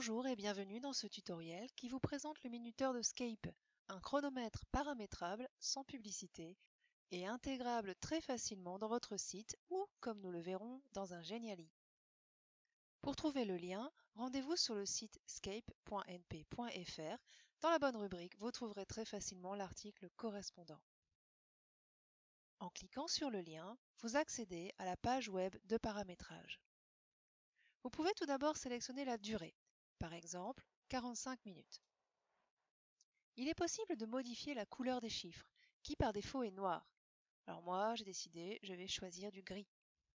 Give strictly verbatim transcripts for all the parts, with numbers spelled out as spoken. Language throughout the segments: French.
Bonjour et bienvenue dans ce tutoriel qui vous présente le minuteur de Scape, un chronomètre paramétrable sans publicité et intégrable très facilement dans votre site ou, comme nous le verrons, dans un Geniali. Pour trouver le lien, rendez-vous sur le site scape point n p point f r. Dans la bonne rubrique, vous trouverez très facilement l'article correspondant. En cliquant sur le lien, vous accédez à la page web de paramétrage. Vous pouvez tout d'abord sélectionner la durée, par exemple quarante-cinq minutes. Il est possible de modifier la couleur des chiffres, qui par défaut est noir. Alors moi, j'ai décidé, je vais choisir du gris.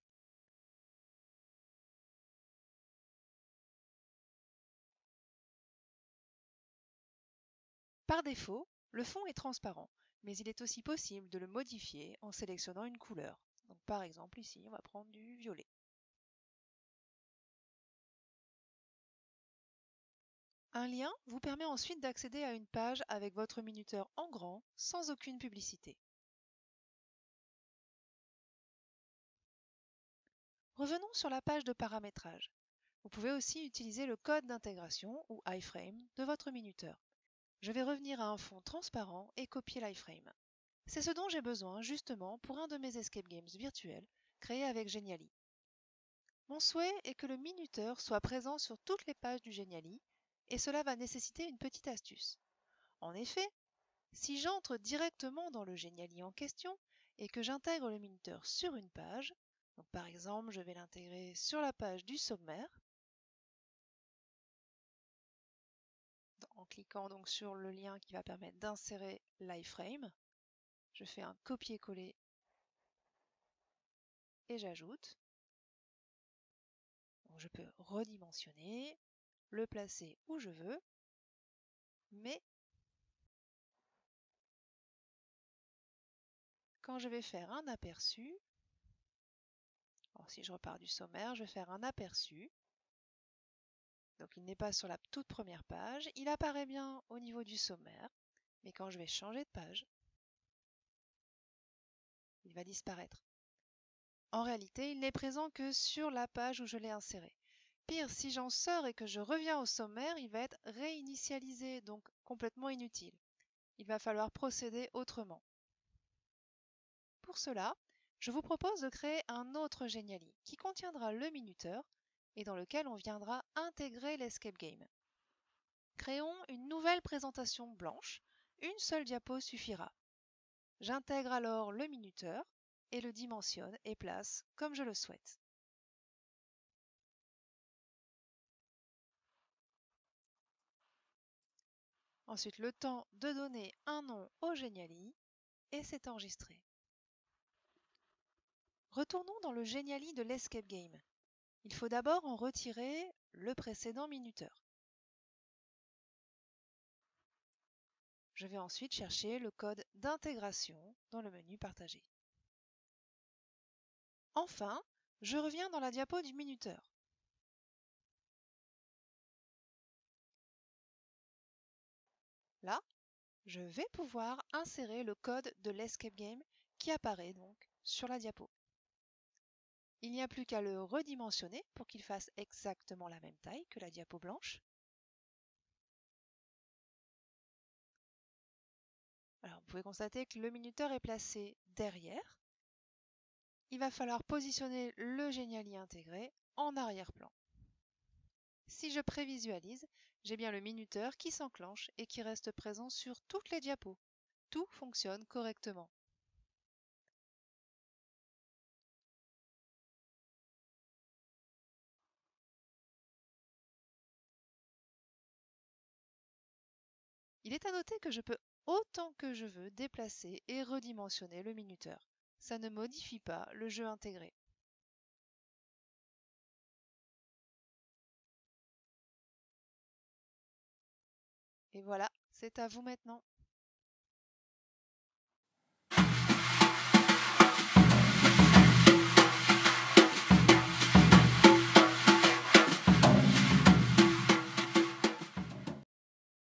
Par défaut, le fond est transparent, mais il est aussi possible de le modifier en sélectionnant une couleur. Donc par exemple ici, on va prendre du violet. Un lien vous permet ensuite d'accéder à une page avec votre minuteur en grand, sans aucune publicité. Revenons sur la page de paramétrage. Vous pouvez aussi utiliser le code d'intégration ou iframe de votre minuteur. Je vais revenir à un fond transparent et copier l'iframe. C'est ce dont j'ai besoin justement pour un de mes escape games virtuels créés avec Geniali. Mon souhait est que le minuteur soit présent sur toutes les pages du Geniali et cela va nécessiter une petite astuce. En effet, si j'entre directement dans le Geniali en question et que j'intègre le minuteur sur une page, donc par exemple je vais l'intégrer sur la page du sommaire, en cliquant donc sur le lien qui va permettre d'insérer l'iframe, je fais un copier-coller et j'ajoute. Donc je peux redimensionner, le placer où je veux, mais quand je vais faire un aperçu, alors si je repars du sommaire, je vais faire un aperçu. Donc il n'est pas sur la toute première page, il apparaît bien au niveau du sommaire, mais quand je vais changer de page, il va disparaître. En réalité, il n'est présent que sur la page où je l'ai inséré. Pire, si j'en sors et que je reviens au sommaire, il va être réinitialisé, donc complètement inutile. Il va falloir procéder autrement. Pour cela, je vous propose de créer un autre Geniali qui contiendra le minuteur et dans lequel on viendra intégrer l'escape game. Créons une nouvelle présentation blanche, une seule diapo suffira. J'intègre alors le minuteur et le dimensionne et place comme je le souhaite. Ensuite, le temps de donner un nom au Geniali et c'est enregistré. Retournons dans le Geniali de l'escape game. Il faut d'abord en retirer le précédent minuteur. Je vais ensuite chercher le code d'intégration dans le menu Partager. Enfin, je reviens dans la diapo du minuteur. Là, je vais pouvoir insérer le code de l'escape game qui apparaît donc sur la diapo. Il n'y a plus qu'à le redimensionner pour qu'il fasse exactement la même taille que la diapo blanche. Alors, vous pouvez constater que le minuteur est placé derrière. Il va falloir positionner le Geniali intégré en arrière-plan. Si je prévisualise, j'ai bien le minuteur qui s'enclenche et qui reste présent sur toutes les diapos. Tout fonctionne correctement. Il est à noter que je peux autant que je veux déplacer et redimensionner le minuteur. Ça ne modifie pas le jeu intégré. Et voilà, c'est à vous maintenant.